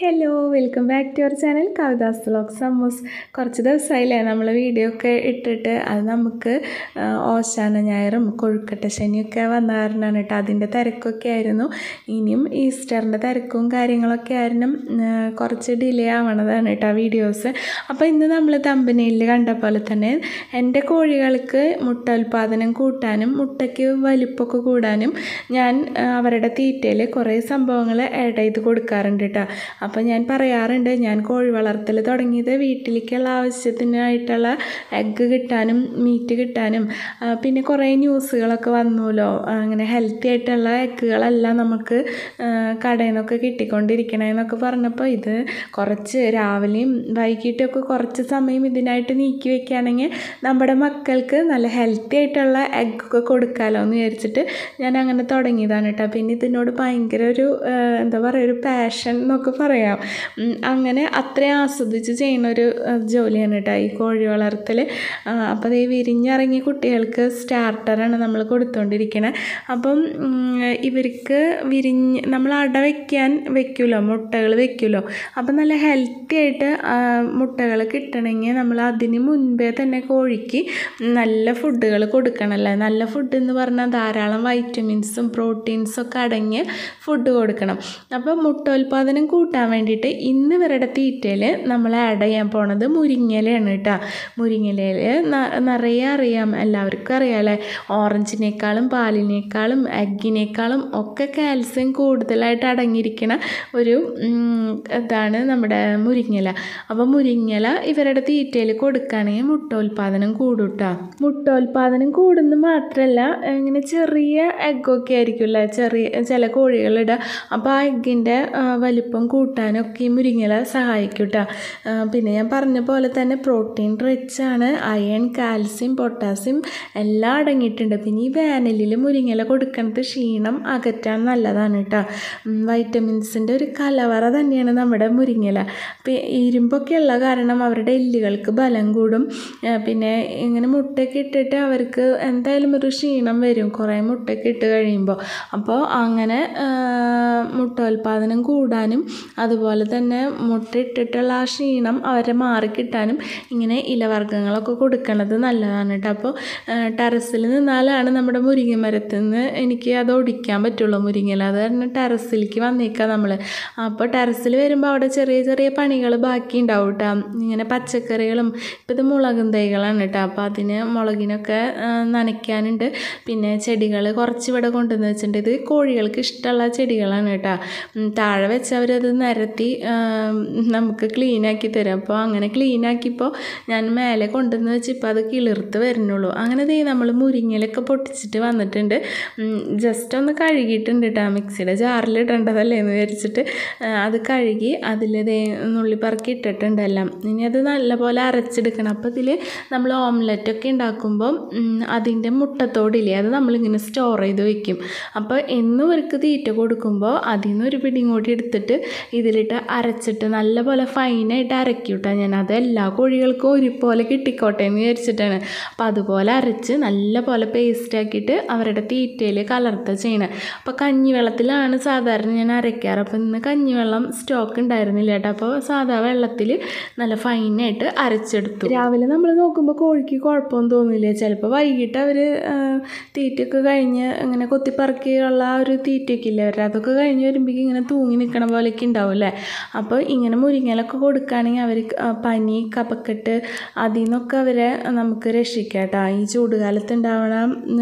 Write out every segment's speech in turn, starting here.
Hello welcome back to your channel Kavitha's vlogs സമ്മൂസ്. കുറച്ച് ദിവസമായില്ലേ നമ്മൾ വീഡിയോ ഒക്കെ ഇട്ടിട്ട്. അത് നമുക്ക് ഓശാന ഞായറും കൊഴുക്കട്ട ശനിയൊക്കെ വന്ന കാരണമാണ് കേട്ടോ. അതിൻ്റെ തിരക്കൊക്കെ ആയിരുന്നു. ഇനിയും ഈസ്റ്ററിൻ്റെ തിരക്കും കാര്യങ്ങളൊക്കെ ആയിരുന്നു കുറച്ച് ഡിലേ ആവണതാണ് കേട്ടോ വീഡിയോസ്. അപ്പോൾ ഇന്ന് നമ്മൾ തമ്പനയിൽ കണ്ട പോലെ തന്നെ എൻ്റെ കോഴികൾക്ക് മുട്ട ഉൽപ്പാദനം കൂട്ടാനും മുട്ടയ്ക്ക് വലിപ്പമൊക്കെ കൂടാനും ഞാൻ അവരുടെ തീറ്റയിൽ കുറേ സംഭവങ്ങൾ ആഡ് ചെയ്ത് കൊടുക്കാറുണ്ട് കേട്ടോ. അപ്പോൾ ഞാൻ പറയാറുണ്ട്, ഞാൻ കോഴി വളർത്തൽ തുടങ്ങിയത് വീട്ടിലേക്കുള്ള ആവശ്യത്തിനായിട്ടുള്ള എഗ്ഗ് കിട്ടാനും മീറ്റ് കിട്ടാനും. പിന്നെ കുറേ ന്യൂസുകളൊക്കെ വന്നുല്ലോ, അങ്ങനെ ഹെൽത്തി ആയിട്ടുള്ള എഗ്ഗുകളെല്ലാം നമുക്ക് കടയിൽ നിന്നൊക്കെ കിട്ടിക്കൊണ്ടിരിക്കണമെന്നൊക്കെ പറഞ്ഞപ്പോൾ ഇത് കുറച്ച് രാവിലെയും വൈകിട്ടൊക്കെ കുറച്ച് സമയം ഇതിനായിട്ട് നീക്കി വെക്കുകയാണെങ്കിൽ നമ്മുടെ മക്കൾക്ക് നല്ല ഹെൽത്തി ആയിട്ടുള്ള എഗ്ഗൊക്കെ കൊടുക്കാമല്ലോ എന്ന് വിചാരിച്ചിട്ട് ഞാൻ അങ്ങനെ തുടങ്ങിയതാണ് കേട്ടോ. പിന്നെ ഇതിനോട് ഭയങ്കര ഒരു എന്താ പറയുക, ഒരു പാഷൻ എന്നൊക്കെ പറയാം. അങ്ങനെ അത്രയും ആസ്വദിച്ച് ചെയ്യുന്നൊരു ജോലിയാണ് കേട്ടോ ഈ കോഴി വളർത്തൽ. അപ്പോൾ ഈ വിരിഞ്ഞിറങ്ങിയ കുട്ടികൾക്ക് സ്റ്റാർട്ടറാണ് നമ്മൾ കൊടുത്തുകൊണ്ടിരിക്കുന്നത്. അപ്പം ഇവർക്ക് നമ്മൾ അട വെക്കുമല്ലോ, മുട്ടകൾ വെക്കുമല്ലോ. അപ്പം നല്ല ഹെൽത്തി ആയിട്ട് മുട്ടകൾ കിട്ടണമെങ്കിൽ നമ്മൾ അതിന് മുൻപേ തന്നെ കോഴിക്ക് നല്ല ഫുഡുകൾ കൊടുക്കണമല്ലേ. നല്ല ഫുഡ് എന്ന് പറഞ്ഞാൽ ധാരാളം വൈറ്റമിൻസും പ്രോട്ടീൻസും ഒക്കെ അടങ്ങിയ ഫുഡ് കൊടുക്കണം. അപ്പോൾ മുട്ടോൽപാദനം കൂട്ടാൻ വേണ്ടിയിട്ട് ഇന്ന് ഇവരുടെ തീറ്റയിൽ നമ്മൾ ആഡ് ചെയ്യാൻ പോണത് മുരിങ്ങയിലയാണ് കേട്ടോ. മുരിങ്ങയിലയിൽ നിറയെ അറിയാം, എല്ലാവർക്കും അറിയാമല്ലേ, ഓറഞ്ചിനേക്കാളും പാലിനേക്കാളും എഗ്ഗിനേക്കാളും ഒക്കെ കാൽസ്യം കൂടുതലായിട്ട് അടങ്ങിയിരിക്കുന്ന ഒരു ഇതാണ് നമ്മുടെ മുരിങ്ങയില. അപ്പോൾ മുരിങ്ങയില ഇവരുടെ തീറ്റയിൽ കൊടുക്കുകയാണെങ്കിൽ മുട്ടോൽപാദനം കൂടും കേട്ടോ. മുട്ടോൽപാദനം കൂടുന്നു മാത്രമല്ല, ഇങ്ങനെ ചെറിയ എഗ്ഗൊക്കെ ആയിരിക്കുമല്ലേ ചില കോഴികളിടുക. അപ്പോൾ ആ എഗ്ഗിൻ്റെ വലിപ്പം കൂട്ടാനൊക്കെ ഈ മുരിങ്ങയില സഹായിക്കും കേട്ടോ. പിന്നെ ഞാൻ പറഞ്ഞ പോലെ തന്നെ പ്രോട്ടീൻ റിച്ച് ആണ്. അയൺ, കാൽസ്യം, പൊട്ടാസ്യം എല്ലാം അടങ്ങിയിട്ടുണ്ട്. പിന്നെ ഈ വേനലിൽ മുരിങ്ങയില കൊടുക്കുന്നത് ക്ഷീണം അകറ്റാൻ നല്ലതാണ് കേട്ടോ. വൈറ്റമിൻസിൻ്റെ ഒരു കലവറ തന്നെയാണ് നമ്മുടെ മുരിങ്ങയില. ഇരുമ്പൊക്കെ ഉള്ള കാരണം അവരുടെ എല്ലുകൾക്ക് ബലം കൂടും. പിന്നെ ഇങ്ങനെ മുട്ടയൊക്കെ ഇട്ടിട്ട് അവർക്ക് എന്തായാലും ഒരു ക്ഷീണം വരും കുറേ മുട്ടയൊക്കെ ഇട്ട് കഴിയുമ്പോൾ. അപ്പോൾ അങ്ങനെ മുട്ടോൽപാദനം കൂടാനും അതുപോലെ തന്നെ മുട്ട ഇട്ടിട്ടുള്ള ആ ക്ഷീണം അവരെ മാറിക്കിട്ടാനും ഇങ്ങനെ ഇലവർഗ്ഗങ്ങളൊക്കെ കൊടുക്കണത് നല്ലതാണ് കേട്ടോ. അപ്പോൾ ടെറസിൽ നിന്നാലാണ് നമ്മുടെ മുരിങ്ങ മരത്തിൽ നിന്ന് എനിക്ക് അത് ഒടിക്കാൻ പറ്റുള്ളൂ മുരിങ്ങയില. അത് കാരണം ടെറസിലേക്ക് വന്നേക്കാം നമ്മൾ. അപ്പോൾ ടെറസിൽ വരുമ്പോൾ അവിടെ ചെറിയ ചെറിയ പണികൾ ബാക്കി ഉണ്ടാവും കേട്ടോ. ഇങ്ങനെ പച്ചക്കറികളും, ഇപ്പോൾ ഇത് മുളകും തൈകളാണ് കേട്ടോ. അപ്പോൾ അതിന് മുളകിനൊക്കെ നനയ്ക്കാനുണ്ട്. പിന്നെ ചെടികൾ കുറച്ച് ഇവിടെ കൊണ്ടുവന്ന് വെച്ചിട്ടുണ്ട്. ഇത് കോഴികൾക്ക് ഇഷ്ടമുള്ള ചെടികളാണ് കേട്ടോ. താഴെ വെച്ച് അവരത് നിരത്തി നമുക്ക് ക്ലീനാക്കി തരും. അപ്പോൾ അങ്ങനെ ക്ലീനാക്കിയപ്പോൾ ഞാൻ മേലെ കൊണ്ടുവന്ന് വെച്ച് ഇപ്പോൾ അത് കിളിർത്ത് വരുന്നുള്ളൂ. അങ്ങനെ നമ്മൾ മുരിങ്ങയിലൊക്കെ പൊട്ടിച്ചിട്ട് വന്നിട്ടുണ്ട്. ജസ്റ്റ് ഒന്ന് കഴുകിയിട്ടുണ്ട് കേട്ടോ. മിക്സിയുടെ ജാറിലിടേണ്ടതല്ലേ എന്ന് വിചാരിച്ചിട്ട് അത് കഴുകി അതിൽ നുള്ളി പറക്കി ഇട്ടിട്ടുണ്ട് എല്ലാം. ഇനി അത് നല്ലപോലെ അരച്ചെടുക്കണം. അപ്പോൾ ഇതിൽ നമ്മൾ ഓംലെറ്റൊക്കെ ഉണ്ടാക്കുമ്പോൾ അതിൻ്റെ മുട്ടത്തോടില്ലേ, അത് നമ്മളിങ്ങനെ സ്റ്റോർ ചെയ്ത് വെക്കും. അപ്പോൾ എന്നും ഇവർക്ക് തീറ്റ കൊടുക്കുമ്പോൾ അതിൽ നിന്ന് ഒരു പിടി കൂടി എടുത്തിട്ട് ഇതിലിട്ട് അരച്ചിട്ട് നല്ലപോലെ ഫൈനായിട്ട് അരക്കും കേട്ടോ ഞാൻ. അത് എല്ലാ കോഴികൾക്കും ഒരുപോലെ കിട്ടിക്കോട്ടെ എന്ന് വിചാരിച്ചിട്ടാണ്. അപ്പോൾ അതുപോലെ അരച്ച് നല്ലപോലെ പേസ്റ്റാക്കിയിട്ട് അവരുടെ തീറ്റയിൽ കലർത്തുക ചെയ്യണം. അപ്പോൾ കഞ്ഞിവെള്ളത്തിലാണ് സാധാരണ ഞാൻ അരയ്ക്കാറ്. അപ്പോൾ ഇന്ന് കഞ്ഞിവെള്ളം സ്റ്റോക്ക് ഉണ്ടായിരുന്നില്ല കേട്ടോ. അപ്പോൾ സാധാ വെള്ളത്തിൽ നല്ല ഫൈനായിട്ട് അരച്ചെടുത്തു. രാവിലെ നമ്മൾ നോക്കുമ്പോൾ കോഴിക്ക് കുഴപ്പമൊന്നും തോന്നില്ല. ചിലപ്പോൾ വൈകിട്ട് അവർ തീറ്റയൊക്കെ കഴിഞ്ഞ് ഇങ്ങനെ കൊത്തിപ്പറക്കിയുള്ള ആ ഒരു തീറ്റയൊക്കെ ഇല്ല അവരുടെ, അതൊക്കെ കഴിഞ്ഞ് വരുമ്പോഴേക്കും ഇങ്ങനെ തൂങ്ങി നിൽക്കണ പോലെയൊക്കെ ഉണ്ടാവും അല്ലേ. അപ്പോൾ ഇങ്ങനെ മുരിങ്ങയിലൊക്കെ കൊടുക്കുകയാണെങ്കിൽ അവർ പനി, കഫക്കെട്ട് അതിൽ നിന്നൊക്കെ അവരെ നമുക്ക് രക്ഷിക്കാം കേട്ടോ. ഈ ചൂടുകാലത്ത് ഉണ്ടാവണ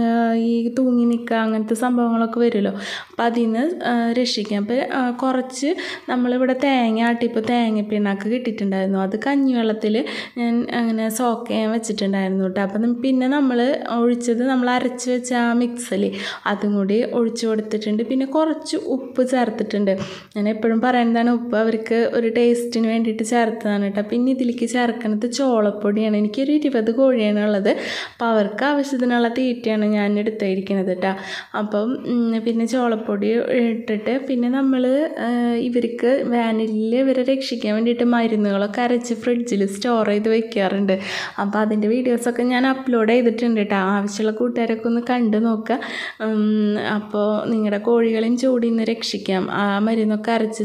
ഈ തൂങ്ങി നിൽക്കുക അങ്ങനത്തെ സംഭവങ്ങളൊക്കെ വരുമല്ലോ. അപ്പോൾ അതിൽ നിന്ന് രക്ഷിക്കാം. അപ്പോൾ കുറച്ച് നമ്മളിവിടെ തേങ്ങ ആട്ടിപ്പോൾ തേങ്ങ പിണ്ണാക്ക് കിട്ടിയിട്ടുണ്ടായിരുന്നു. അത് കഞ്ഞിവെള്ളത്തിൽ ഞാൻ അങ്ങനെ സോക്ക് ചെയ്യാൻ വെച്ചിട്ടുണ്ടായിരുന്നു കേട്ടോ. അപ്പം പിന്നെ നമ്മൾ ഒഴിച്ചത് നമ്മൾ അരച്ച് വെച്ച ആ മിക്സിൽ അതും കൂടി ഒഴിച്ചു കൊടുത്തിട്ടുണ്ട്. പിന്നെ കുറച്ച് ഉപ്പ് ചേർത്തിട്ടുണ്ട്. ഞാൻ എപ്പോഴും പറയുന്നതാണ്, ഉപ്പ് അവർക്ക് ഒരു ടേസ്റ്റിന് വേണ്ടിയിട്ട് ചേർത്തതാണ് കേട്ടോ. പിന്നെ ഇതിലേക്ക് ചേർക്കുന്നത് ചോളപ്പൊടിയാണ്. എനിക്കൊരു 20 കോഴിയാണ് ഉള്ളത്. അപ്പോൾ അവർക്ക് ആവശ്യത്തിനുള്ള തീറ്റയാണ് ഞാൻ എടുത്തിരിക്കുന്നത് കേട്ടോ. അപ്പം പിന്നെ ചോളപ്പൊടി ഇട്ടിട്ട് പിന്നെ നമ്മൾ ഇവർക്ക് വേനലിൽ ഇവരെ രക്ഷിക്കാൻ വേണ്ടിയിട്ട് മരുന്നുകളൊക്കെ അരച്ച് ഫ്രിഡ്ജിൽ സ്റ്റോർ ചെയ്ത് വെക്കാറുണ്ട്. അപ്പോൾ അതിൻ്റെ വീഡിയോസൊക്കെ ഞാൻ അപ്ലോഡ് ചെയ്തിട്ടുണ്ട് കേട്ടോ. ആവശ്യമുള്ള കൂട്ടുകാരൊക്കെ ഒന്ന് കണ്ടു നോക്കുക. അപ്പോൾ നിങ്ങളുടെ കോഴികളെയും ചൂടിൽ നിന്ന് രക്ഷിക്കാം. ആ മരുന്നൊക്കെ അരച്ച് ചേർത്ത്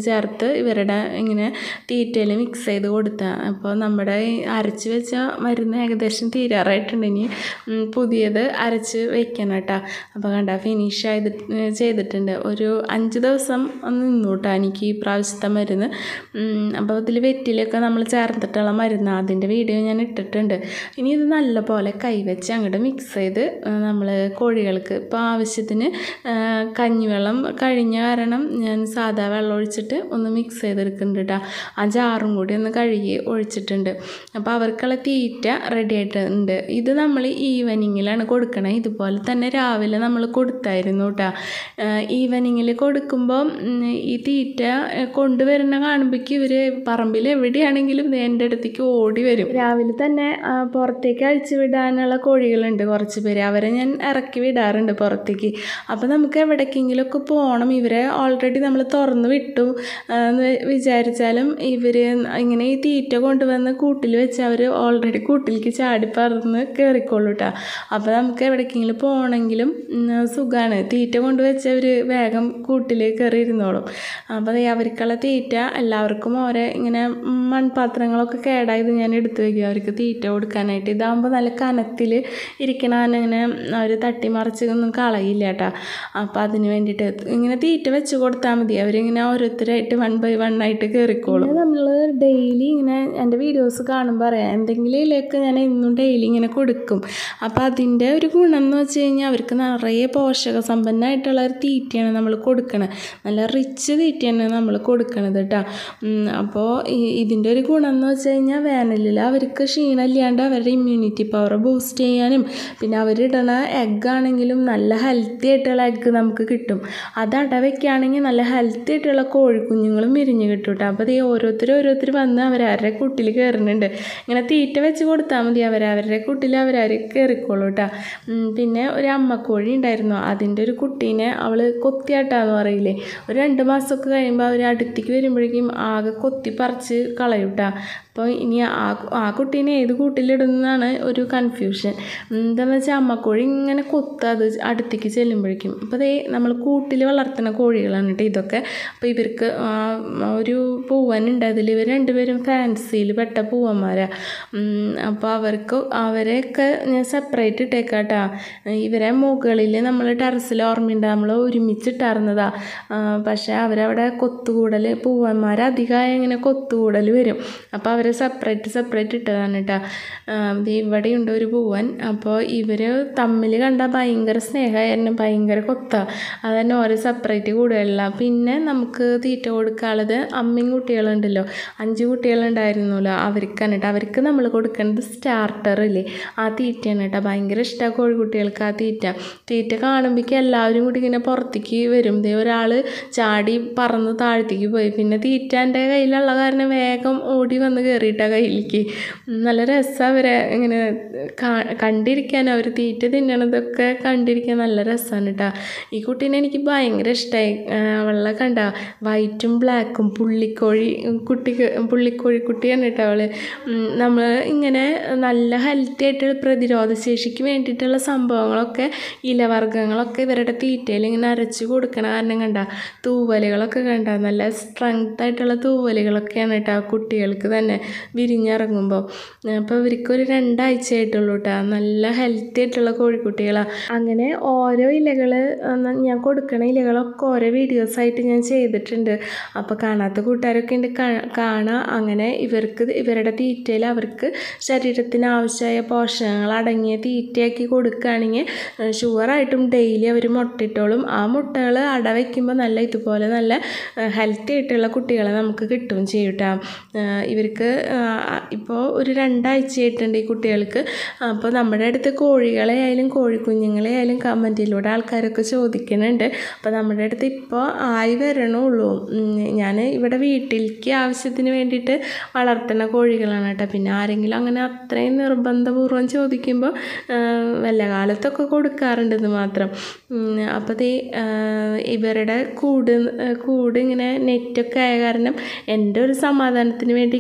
എടുത്ത് ഇവരുടെ ഇങ്ങനെ തീറ്റയിൽ മിക്സ് ചെയ്ത് കൊടുത്താൽ. അപ്പോൾ നമ്മുടെ അരച്ച് വെച്ച മരുന്ന് ഏകദേശം തീരാറായിട്ടുണ്ട്. ഇനി പുതിയത് അരച്ച് വെക്കണം കേട്ടോ. അപ്പോൾ കണ്ട ഫിനിഷ് ചെയ്തിട്ടുണ്ട്. ഒരു 5 ദിവസം നിന്നു കേട്ടോ എനിക്ക് ഈ പ്രാവശ്യത്തെ മരുന്ന്. അപ്പോൾ ഇതിൽ വെറ്റിലൊക്കെ നമ്മൾ ചേർത്തിട്ടുള്ള മരുന്ന് അതിൻ്റെ വീഡിയോ ഞാൻ ഇട്ടിട്ടുണ്ട്. ഇനി ഇത് നല്ലപോലെ കൈവച്ച് അങ്ങോട്ട് മിക്സ് ചെയ്ത് നമ്മൾ കോഴികൾക്ക് ഇപ്പോൾ ആവശ്യത്തിന് കഞ്ഞിവെള്ളം കഴിഞ്ഞ കാരണം ഞാൻ സാധാ വെള്ളം ഒഴിച്ചിട്ട് ഒന്ന് മിക്സ് ചെയ്തെടുക്കുന്നുണ്ട് കേട്ടോ. ആ ജാറും കൂടി ഒന്ന് കഴുകി ഒഴിച്ചിട്ടുണ്ട്. അപ്പോൾ അവർക്കുള്ള തീറ്റ റെഡി ആയിട്ടുണ്ട്. ഇത് നമ്മൾ ഈവനിങ്ങിലാണ് കൊടുക്കണത്. ഇതുപോലെ തന്നെ രാവിലെ നമ്മൾ കൊടുത്തായിരുന്നു കേട്ടോ. ഈവനിങ്ങിൽ കൊടുക്കുമ്പോൾ ഈ തീറ്റ കൊണ്ടുവരുന്ന കാണുമ്പോഴേക്ക് ഇവർ പറമ്പിൽ എവിടെയാണെങ്കിലും എൻ്റെ അടുത്തേക്ക് ഓടി വരും. രാവിലെ തന്നെ പുറത്തേക്ക് അഴിച്ചു വിടാനുള്ള കോഴികളുണ്ട് കുറച്ച് പേര്. അവരെ ഞാൻ ഇറക്കി വിടാറുണ്ട് പുറത്തേക്ക്. അപ്പോൾ നമുക്ക് എവിടേക്കെങ്കിലുമൊക്കെ പോകണം, ഇവരെ ഓൾറെഡി നമ്മൾ തുറന്ന് വിട്ടു എന്ന് വിചാരിച്ചാലും ഇവർ ഇങ്ങനെ ഈ തീറ്റ കൊണ്ടുവന്ന് കൂട്ടിൽ വെച്ച് അവർ ഓൾറെഡി കൂട്ടിലേക്ക് ചാടി പറന്ന് കയറിക്കോളൂ കേട്ടോ. അപ്പോൾ നമുക്ക് എവിടേക്കെങ്കിലും പോകണമെങ്കിലും സുഖമാണ്. തീറ്റ കൊണ്ടുവച്ചവർ വേഗം കൂട്ടിൽ കയറി ഇരുന്നോളും. അപ്പോൾ അവർക്കുള്ള തീറ്റ എല്ലാവർക്കും ഓരോ ഇങ്ങനെ മൺപാത്രങ്ങളൊക്കെ കേടായത് ഞാൻ എടുത്തു വയ്ക്കും അവർക്ക് തീറ്റ കൊടുക്കാനായിട്ട്. ഇതാകുമ്പോൾ നല്ല കനത്തിൽ ഇരിക്കണങ്ങനെ അവർ തട്ടിമറിച്ചൊന്നും കളയില്ല കേട്ടോ. അപ്പോൾ അതിന് വേണ്ടിയിട്ട് ഇങ്ങനെ തീറ്റ വെച്ച് കൊടുത്താൽ മതി. അവരിങ്ങനെ ഓരോരുത്തരായിട്ട് 1 by 1 ആയിട്ട് കയറിക്കോളും. നമ്മൾ ഡെയിലി ഇങ്ങനെ എൻ്റെ വീഡിയോസ് കാണുമ്പോൾ അറിയാം എന്തെങ്കിലും ഇതിലേക്ക് ഞാൻ എന്നും ഡെയിലി ഇങ്ങനെ കൊടുക്കും. അപ്പോൾ അതിൻ്റെ ഒരു ഗുണം എന്ന് വെച്ച് കഴിഞ്ഞാൽ അവർക്ക് നിറയെ പോഷക സമ്പന്നമായിട്ടുള്ള ഒരു തീറ്റയാണ് നമ്മൾ കൊടുക്കണത്. നല്ല റിച്ച് തീറ്റയാണ് നമ്മൾ കൊടുക്കണത് കേട്ടോ. അപ്പോൾ ഇതിൻ്റെ ഒരു ഗുണം എന്ന് വെച്ച് കഴിഞ്ഞാൽ വേനലിൽ അവർക്ക് ക്ഷീണമില്ലാണ്ട് അവരുടെ ഇമ്മ്യൂണിറ്റി പവർ ബൂസ്റ്റ് ചെയ്യാനും പിന്നെ അവരിടണ എഗ്ഗാണെങ്കിലും നല്ല ഹെൽത്തി ആയിട്ടുള്ള എഗ്ഗ് നമുക്ക് കിട്ടും. അത് അടവയ്ക്കുകയാണെങ്കിൽ നല്ല ഹെൽത്തി ആയിട്ടുള്ള കോഴിക്കുഞ്ഞുങ്ങളും വിരിഞ്ഞ് കിട്ടും കേട്ടോ. അപ്പോൾ ഈ ഓരോരുത്തർ വന്ന് അവരവരുടെ കൂട്ടിൽ കയറുന്നുണ്ട്. ഇങ്ങനെ തീറ്റ വെച്ച് കൊടുത്താൽ മതി, അവരവരുടെ കൂട്ടിൽ അവരവർ കയറിക്കോളൂ കേട്ടോ. പിന്നെ ഒരു അമ്മക്കോഴി ഉണ്ടായിരുന്നു. അതിൻ്റെ ഒരു കുട്ടീനെ അവൾ കൊത്തിയാട്ടാന്ന് പറയില്ലേ, ഒരു 2 മാസമൊക്കെ കഴിയുമ്പോൾ അവർ അടുത്തേക്ക് വരുമ്പോഴേക്കും ആകെ കൊത്തി പറിച്ച് കളയും കേട്ടോ. അപ്പോൾ ഇനി ആ കുട്ടീനെ ഏത് കൂട്ടിലിടുന്നതാണ് ഒരു കൺഫ്യൂഷൻ. എന്താണെന്ന് വെച്ചാൽ അമ്മക്കോഴി ഇങ്ങനെ കൊത്താത് അടുത്തേക്ക് ചെല്ലുമ്പോഴേക്കും. അപ്പോൾ അതേ നമ്മൾ കൂട്ടിൽ വളർത്തുന്ന കോഴികളാണ് കേട്ടോ ഇതൊക്കെ. അപ്പോൾ ഇവർക്ക് ഒരു പൂവനുണ്ട്. അതിൽ ഇവർ 2 പേരും ഫാൻസിയിൽ പെട്ട പൂവന്മാരാണ്. അപ്പോൾ അവരെയൊക്കെ ഞാൻ സെപ്പറേറ്റ് ഇട്ടേക്കാം കേട്ടോ. ഇവരെ മുകളിൽ നമ്മൾ ടെറസിൽ ഓർമ്മയുണ്ട് നമ്മൾ ഒരുമിച്ചിട്ടായിരുന്നതാണ്. പക്ഷേ അവരവിടെ കൊത്തുകൂടൽ പൂവന്മാർ അധികമായ ഇങ്ങനെ കൊത്തുകൂടൽ വരും. അപ്പോൾ അവരെ സെപ്പറേറ്റ് ഇട്ടതാണ് കേട്ടോ. ഇവിടെയുണ്ട് ഒരു പൂവൻ. അപ്പോൾ ഇവർ തമ്മിൽ കണ്ടാൽ ഭയങ്കര സ്നേഹമായിരുന്നു, ഭയങ്കര കൊത്താണ്. അതന്നെ ഓരോ സെപ്പറേറ്റ് കൂടുകളില്ല. പിന്നെ നമുക്ക് തീറ്റ കൊടുക്കാനുള്ളത് അമ്മയും കുട്ടികളുണ്ടല്ലോ, 5 കുട്ടികളുണ്ടായിരുന്നല്ലോ, അവർക്കാണ് കേട്ടോ. അവർക്ക് നമ്മൾ കൊടുക്കേണ്ടത് സ്റ്റാർട്ടറില്ലേ ആ തീറ്റയാണ് കേട്ടോ. ഭയങ്കര ഇഷ്ടമാണ് കോഴിക്കുട്ടികൾക്ക് ആ തീറ്റ കാണുമ്പോഴേക്കും എല്ലാവരും കൂടി ഇങ്ങനെ പുറത്തേക്ക് വരും. ഒരാൾ ചാടി പറന്ന് താഴത്തേക്ക് പോയി. പിന്നെ തീറ്റ എൻ്റെ കയ്യിലുള്ള കാരണം വേഗം ഓടി വന്ന് കയറിയിട്ടാണ് കയ്യിലേക്ക്. നല്ല രസമാണ് അവരെ ഇങ്ങനെ കണ്ടിരിക്കാൻ. അവർ തീറ്റ തിന്നണതൊക്കെ കണ്ടിരിക്കാൻ നല്ല രസമാണ് കേട്ടോ. ഈ കുട്ടീനെ എനിക്ക് ഭയങ്കര ഇഷ്ടമായി. അവളെ കണ്ട വൈറ്റും ബ്ലാക്കും പുള്ളിക്കോഴി കുട്ടിയാണ് കേട്ടോ അവൾ. നമ്മൾ ഇങ്ങനെ നല്ല ഹെൽത്തി ആയിട്ട് പ്രതിരോധ ശേഷിക്ക് വേണ്ടിയിട്ടുള്ള സംഭവങ്ങളൊക്കെ ഇലവർഗ്ഗങ്ങളൊക്കെ ഇവരുടെ തീറ്റയിൽ ഇങ്ങനെ അരച്ച് കൊടുക്കണ കാരണം കണ്ട തൂവലുകളൊക്കെ കണ്ട നല്ല സ്ട്രെങ്ത് ആയിട്ടുള്ള തൂവലുകളൊക്കെയാണ് കേട്ടോ കുട്ടികൾക്ക് തന്നെ വിരിഞ്ഞിറങ്ങുമ്പോൾ. അപ്പോൾ ഇവർക്കൊരു 2 ആഴ്ചയായിട്ടുള്ളൂ കേട്ടോ. നല്ല ഹെൽത്തി ആയിട്ടുള്ള കോഴിക്കുട്ടികളാണ്. അങ്ങനെ ഓരോ ഇലകൾ ഞാൻ കൊടുക്കണ ഇലകളൊക്കെ ഓരോ വീഡിയോസായിട്ട് ഞാൻ ചെയ്തിട്ടുണ്ട്. അപ്പോൾ കാണാത്ത കൂട്ടുകാരൊക്കെ ഉണ്ട്, കാണാം. അങ്ങനെ ഇവരുടെ തീറ്റയിൽ അവർക്ക് ശരീരത്തിന് ആവശ്യമായ പോഷകങ്ങൾ അടങ്ങിയ തീറ്റയാക്കി കൊടുക്കുകയാണെങ്കിൽ ഷുവറായിട്ടും ഡെയിലി അവർ മുട്ടയിട്ടോളും. ആ മുട്ടകൾ അടവയ്ക്കുമ്പോൾ നല്ല ഇതുപോലെ നല്ല ഹെൽത്തി ആയിട്ടുള്ള കുട്ടികളെ നമുക്ക് കിട്ടുകയും ചെയ്യും കേട്ടോ. ഇവർക്ക് ഇപ്പോൾ ഒരു 2 ആഴ്ചയായിട്ടുണ്ട് ഈ കുട്ടികൾക്ക്. അപ്പോൾ നമ്മുടെ അടുത്ത് കോഴികളെ ആയാലും കോഴിക്കുഞ്ഞുങ്ങളെ ആയാലും കമൻറ്റിലൂടെ ആൾക്കാരൊക്കെ ചോദിക്കുന്നുണ്ട്. അപ്പോൾ നമ്മുടെ അടുത്ത് ഇപ്പോൾ ആയി വരണുള്ളൂ. ഞാൻ ഇവിടെ വീട്ടിലേക്ക് ആവശ്യത്തിന് വേണ്ടിയിട്ട് വളർത്തുന്ന കോഴികളാണ് കേട്ടോ. പിന്നെ ആരെങ്കിലും അങ്ങനെ അത്രയും നിർബന്ധപൂർവ്വം ചോദിക്കുമ്പോൾ വല്ല കാലത്തൊക്കെ കൊടുക്കാറുണ്ടെന്ന് മാത്രം. അപ്പോൾ ഇവരുടെ കൂട് ഇങ്ങനെ നെറ്റൊക്കെ ആയ കാരണം എൻ്റെ ഒരു സമാധാനത്തിന് വേണ്ടി ഇങ്ങനെ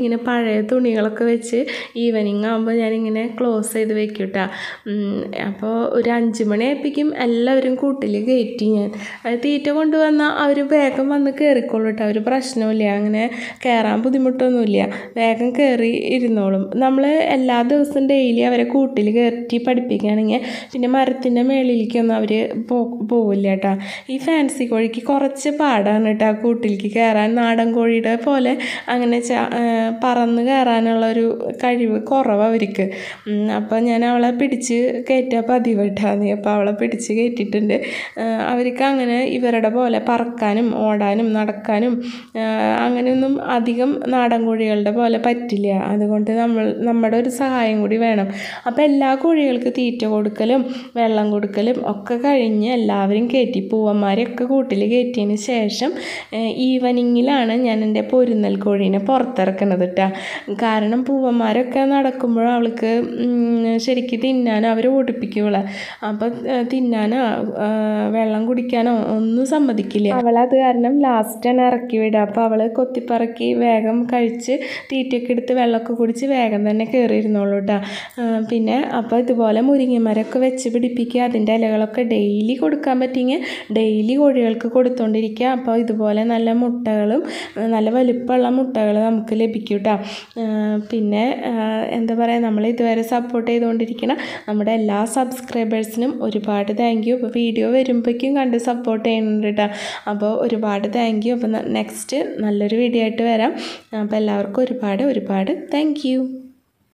പഴയ തുണികളൊക്കെ വെച്ച് ഈവനിങ് ആകുമ്പോൾ ഞാനിങ്ങനെ ക്ലോസ് ചെയ്ത് വെക്കും കേട്ടോ. അപ്പോൾ ഒരു 5 മണിയായപ്പോഴേക്കും എല്ലാവരും കൂട്ടിൽ കയറ്റി. ഞാൻ തീറ്റ കൊണ്ടുവന്നാൽ അവർ വേഗം വന്ന് കയറിക്കോളും കേട്ടോ. ഒരു പ്രശ്നമില്ല, അങ്ങനെ കയറാൻ ബുദ്ധിമുട്ടൊന്നുമില്ല, വേഗം കയറി ഇരുന്നോളും. നമ്മൾ എല്ലാ ദിവസവും ഡെയിലി അവരെ കൂട്ടിൽ കയറ്റി പഠിപ്പിക്കുകയാണെങ്കിൽ പിന്നെ മരത്തിൻ്റെ മേളിലേക്കൊന്നും അവർ പോവില്ല കേട്ടോ. ഈ ഫാൻസി കോഴിക്ക് കുറച്ച് പാടാണ് കേട്ടോ കൂട്ടിലേക്ക് കയറാൻ. നാടൻ കോഴിയുടെ പോലെ അങ്ങനെ പറന്ന് കയറാനുള്ളൊരു കഴിവ് കുറവ് അവർക്ക്. അപ്പോൾ ഞാൻ അവളെ പിടിച്ച് കയറ്റാൻ പതിവ് കേട്ടോ. അപ്പോൾ അവളെ പിടിച്ച് കയറ്റിയിട്ടുണ്ട്. അവർക്ക് അങ്ങനെ ഇവരുടെ പോലെ പറക്കാനും ഓടാനും നടക്കാനും അങ്ങനെയൊന്നും അധികം നാടൻ കോഴികളുടെ പോലെ പറ്റില്ല. അതുകൊണ്ട് നമ്മുടെ ഒരു സഹായം കൂടി വേണം. അപ്പോൾ എല്ലാ കോഴികൾക്ക് തീറ്റ കൊടുക്കലും വെള്ളം കൊടുക്കലും ഒക്കെ കഴിഞ്ഞ് എല്ലാവരും കയറ്റി പൂവന്മാരെയൊക്കെ കൂട്ടിൽ കയറ്റിയതിന് ശേഷം ഈവനിങ്ങിലാണ് ഞാൻ എൻ്റെ പൊരുന്നൽ കോഴീനെ പുറത്തിറക്കുന്നത് കേട്ടോ. കാരണം പൂവന്മാരൊക്കെ നടക്കുമ്പോൾ അവൾക്ക് ശരിക്കും തിന്നാനോ അവർ ഓടിപ്പിക്കുള്ള, അപ്പോൾ തിന്നാനോ വെള്ളം കുടിക്കാനോ ഒന്നും സമ്മതിക്കില്ല. അവളത് കാരണം ലാസ്റ്റാണ് ഇറക്കി വിടുക. അപ്പോൾ അവൾ കൊത്തിപ്പറക്കി വേഗം കഴിച്ച് തീറ്റയൊക്കെ എടുത്ത് വെള്ളമൊക്കെ കുടിച്ച് വേഗം തന്നെ കയറിയിരുന്നോളൂ കേട്ടോ. പിന്നെ അപ്പോൾ ഇതുപോലെ മുരിങ്ങമരമൊക്കെ വെച്ച് പിടിപ്പിക്കുക. അതിൻ്റെ ഇലകളൊക്കെ ഡെയിലി കൊടുക്കാൻ പറ്റിയെങ്കിൽ ഡെയിലി കോഴികൾക്ക് കൊടുത്തുകൊണ്ടിരിക്കുക. അപ്പോൾ ഇതുപോലെ നല്ല മുട്ടകളും നല്ല വലുപ്പമുള്ള മുട്ടകൾ നമുക്ക് ലഭിക്കും കേട്ടോ. പിന്നെ എന്താ പറയുക, നമ്മൾ ഇതുവരെ സപ്പോർട്ട് ചെയ്തുകൊണ്ടിരിക്കണം നമ്മുടെ എല്ലാ സബ്സ്ക്രൈബേഴ്സിനും ഒരുപാട് താങ്ക് യു. അപ്പോൾ വീഡിയോ വരുമ്പോഴേക്കും കണ്ട് സപ്പോർട്ട് ചെയ്യുന്നുണ്ട് കേട്ടോ. അപ്പോൾ ഒരുപാട് താങ്ക് യു. അപ്പോൾ നെക്സ്റ്റ് നല്ലൊരു വീഡിയോ ആയിട്ട് വരാം. അപ്പോൾ എല്ലാവർക്കും ഒരുപാട് താങ്ക് യു.